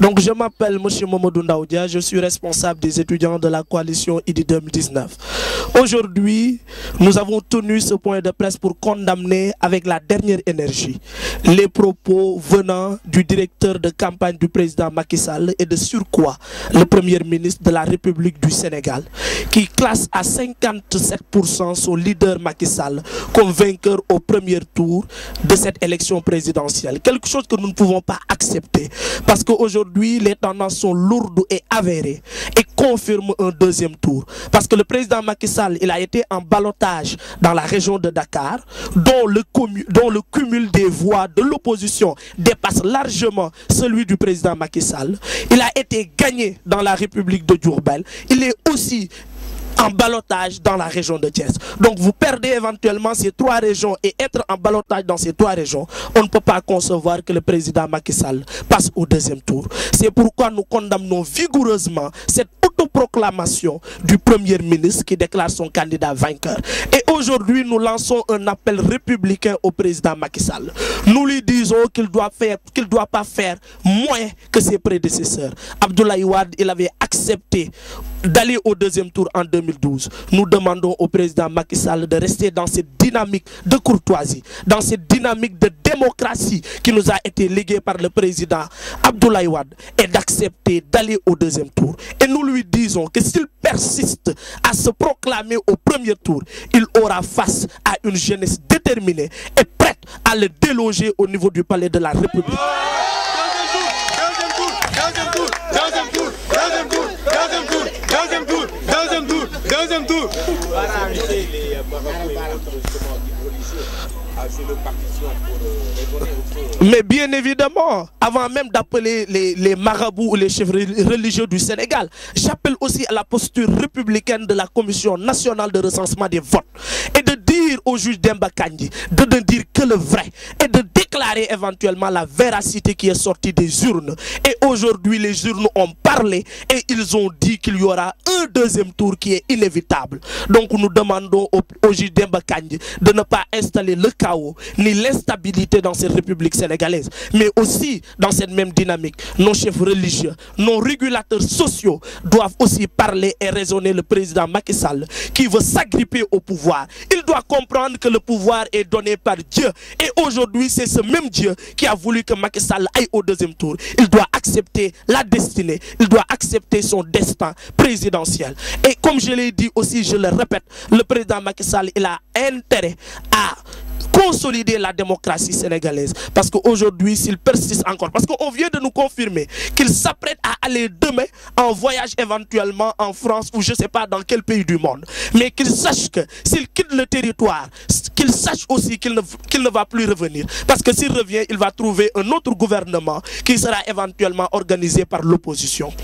Donc je m'appelle M. Mamadou Ndaoudia, je suis responsable des étudiants de la coalition IDI 2019. Aujourd'hui, nous avons tenu ce point de presse pour condamner avec la dernière énergie les propos venant du directeur de campagne du président Macky Sall et de surcroît le premier ministre de la République du Sénégal qui classe à 57% son leader Macky Sall comme vainqueur au premier tour de cette élection présidentielle. Quelque chose que nous ne pouvons pas accepter parce qu'aujourd'hui les tendances sont lourdes et avérées et confirment un deuxième tour. Parce que le président Macky Sall, il a été en ballottage dans la région de Dakar dont le cumul des voix de l'opposition dépasse largement celui du président Macky Sall. Il a été gagné dans la République de Diourbel. Il est aussi en ballottage dans la région de Thiès. Donc vous perdez éventuellement ces trois régions et être en ballottage dans ces trois régions, on ne peut pas concevoir que le président Macky Sall passe au deuxième tour. C'est pourquoi nous condamnons vigoureusement cette autoproclamation du premier ministre qui déclare son candidat vainqueur. Et aujourd'hui, nous lançons un appel républicain au président Macky Sall. Nous lui disons qu'il ne doit pas faire moins que ses prédécesseurs. Abdoulaye Wade, il avait accepté d'aller au deuxième tour en 2012. Nous demandons au président Macky Sall de rester dans cette dynamique de courtoisie, dans cette dynamique de démocratie qui nous a été léguée par le président Abdoulaye Wade et d'accepter d'aller au deuxième tour. Et nous lui disons que s'il persiste à se proclamer au premier tour, il aura face à une jeunesse déterminée et prête à le déloger au niveau du palais de la République. Deuxième tour. Mais bien évidemment, avant même d'appeler les marabouts ou les chefs religieux du Sénégal, j'appelle aussi à la posture républicaine de la Commission nationale de recensement des votes et de dire au juge Demba Kandji de ne dire que le vrai et de déclarer éventuellement la véracité qui est sortie des urnes. Et aujourd'hui, les urnes ont parlé et ils ont dit qu'il y aura un deuxième tour qui est inévitable. Donc nous demandons au juge Demba Kandji de ne pas installer le chaos ni l'instabilité dans cette République sénégalaise, mais aussi dans cette même dynamique. Nos chefs religieux, nos régulateurs sociaux doivent aussi parler et raisonner le président Macky Sall qui veut s'agripper au pouvoir. Il doit comprendre que le pouvoir est donné par Dieu et aujourd'hui c'est ce même Dieu qui a voulu que Macky Sall aille au deuxième tour. Il doit accepter la destinée, il doit accepter son destin présidentiel. Et comme je l'ai dit aussi, je le répète, le président Macky Sall, il a intérêt à consolider la démocratie sénégalaise. Parce qu'aujourd'hui, s'il persiste encore, parce qu'on vient de nous confirmer qu'il s'apprête à aller demain en voyage éventuellement en France ou je ne sais pas dans quel pays du monde. Mais qu'il sache que s'il quitte le territoire, qu'il sache aussi qu'il ne va plus revenir. Parce que s'il revient, il va trouver un autre gouvernement qui sera éventuellement organisé par l'opposition.